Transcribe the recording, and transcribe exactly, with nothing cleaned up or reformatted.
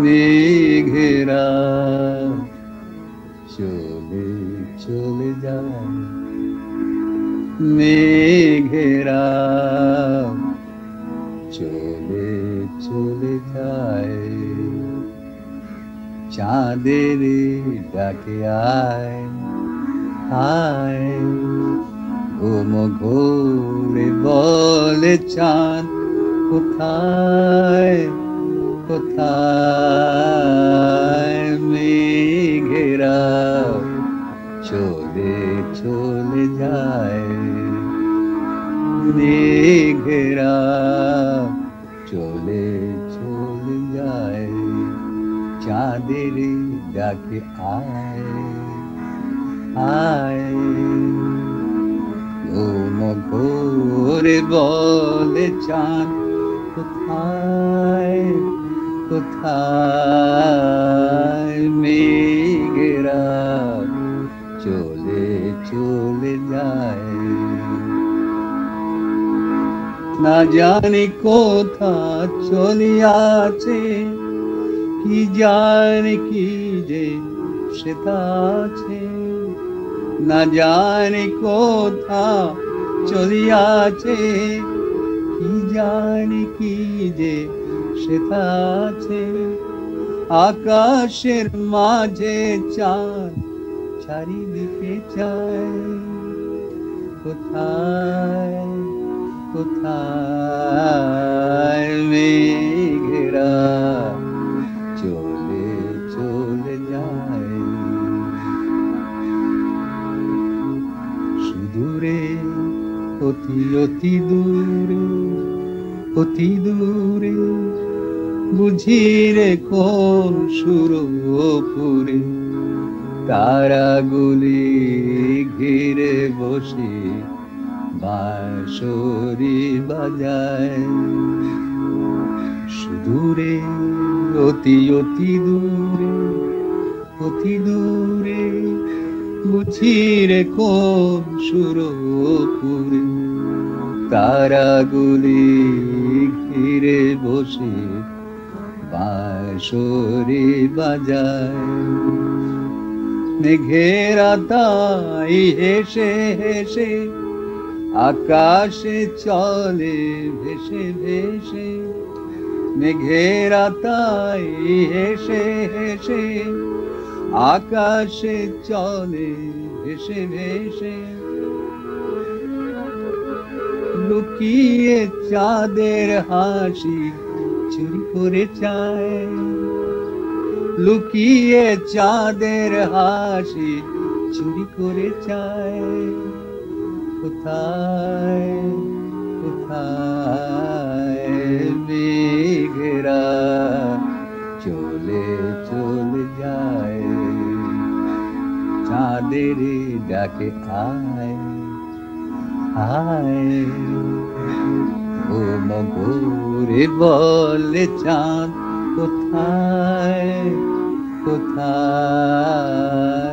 মেঘেরা চলে চলে যায়, মেঘেরা চলে চলে যায়, চাঁদের ডাকে আয় আয়, ঘুম ঘোরে বলে চাঁদ কোথায় কোথায়, মেঘেরা চলে চলে যায়, মেঘেরা চলে চলে যায়, চাঁদের ডাকে আয় আয়, ঘুম ঘোরে বলে চাঁদ কোথায় কোথায়, মেঘেরা চলে চলে যায়, না জানি কোথা চলিয়াছে, কি জানি কি যে সেটা আছে, না জানি কোথা চলিয়াছে, কি জানি কি যে সেটা আছে, আকাশের মাঝে চাঁদ চারিদিকে চায়, কোথায় কোথায়, মেঘেরা চলে চলে যায়, সুদূরে অতি অতি দূরে অতি দূরে, বুঝিরে কোন সুরপুরে, তারাগুলি ঘিরে বসে বাঁশরি বাজায়, সুদূরে অতি অতি দূরে অতি দূরে, বুঝিরে কোন সুরপুরে, তারাগুলি ঘিরে বসে বাঁশরি বাজায়, মেঘেরা তাই হেসে হেসে আকাশে চলে ভেসে ভেসে, মেঘেরা তাই হেসে হেসে আকাশে চলে ভেসে ভেসে, লুকিয়ে চাঁদের হাসি চুরি করে চায়, লুকিয়ে চাঁদের হাসি চুরি করে চায়, কোথায় কোথায়, মেঘেরা চলে চলে যায়, চাঁদের ডাকে আয় আয়, ঘুম ঘোরে বলে চাঁদ কোথায় কোথায়।